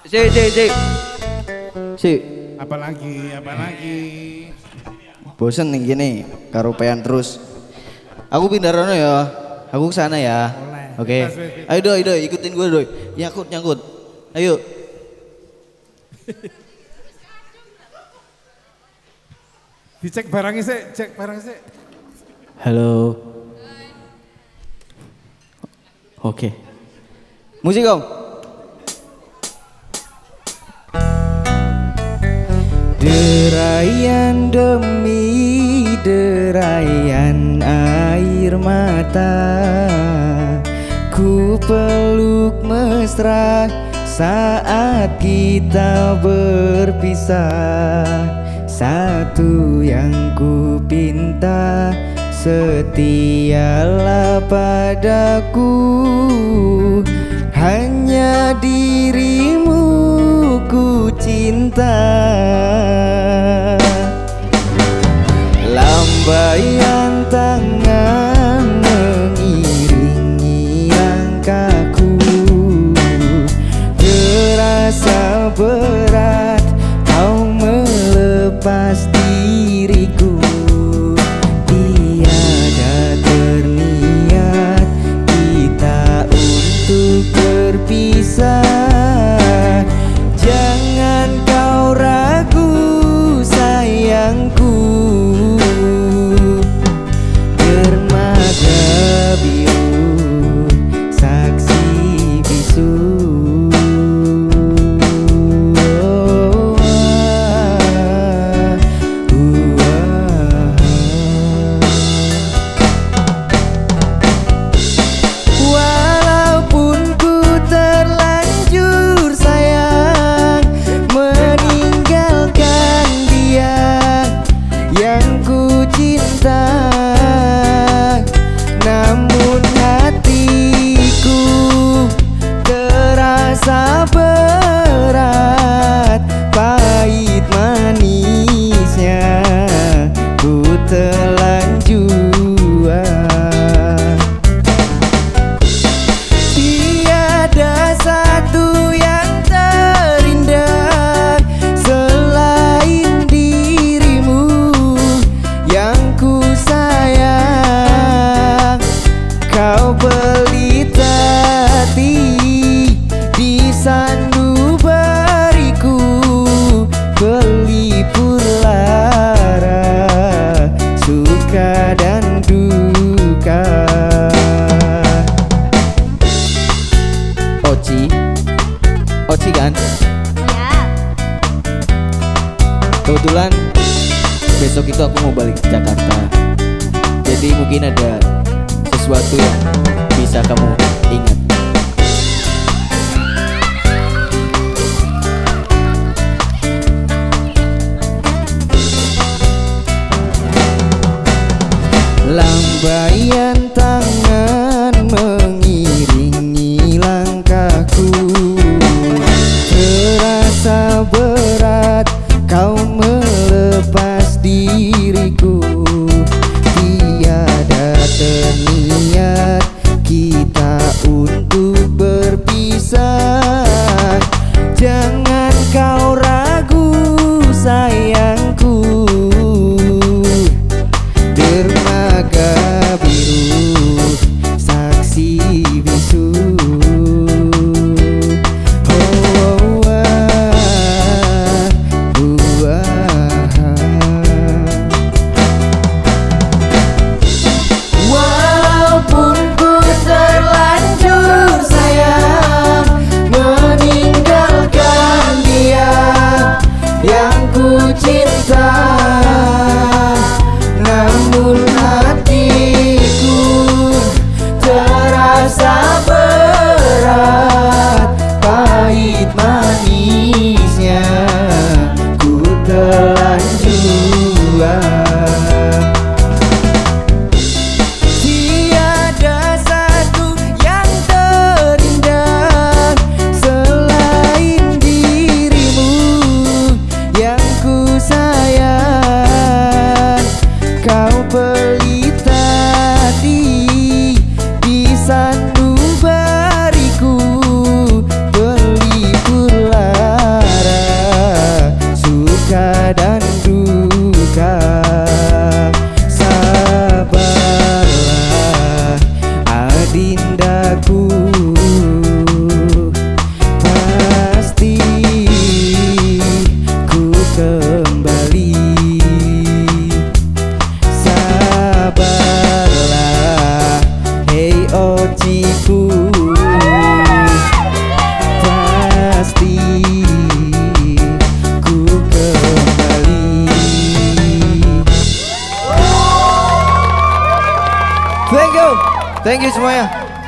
Si. Apalagi. Bosen nih gini, karupean terus. Aku pindah rono ya. Aku kesana ya. Oke. Ayo doi, ikutin gue doi. Nyangkut. Ayo. Dicek barangnya sih, Halo. Oke. Musik om. Derayan demi derayan air mata, ku peluk mesra saat kita berpisah. Satu yang ku pinta, setialah padaku, hanya dirimu ku cinta. Lambaian tangan mengiringi langkahku, terasa berat kau melepas diriku. Tiada terniat kita untuk berpisah. Jangan kau ragu sayangku, dermaga biru saksi bisu. Walaupun ku terlanjur sayang meninggalkan dia yang ku cinta, namun hatiku terasa berat, pahit manisnya ku telan jua. Tiada satu yang terindah selain dirimu yang ku sayang. Kau pelita hati di sanubariku, pelipur lara suka dan duka. Oci kan? Ya. Kebetulan besok itu aku mau balik ke Jakarta. Jadi mungkin ada sesuatu yang bisa kamu ingat. Lambaian tangan mengiringi langkahku, terasa berat kau melepas diriku. Tiada terniat kita untuk Thank you semuanya.